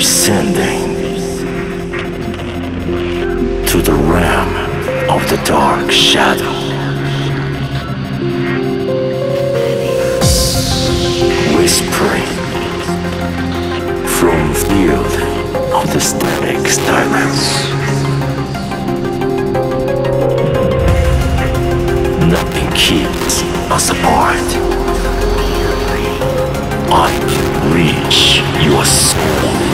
descending to the realm of the dark shadow. Whispering from field of the static silence. Nothing keeps us apart. I reach your soul.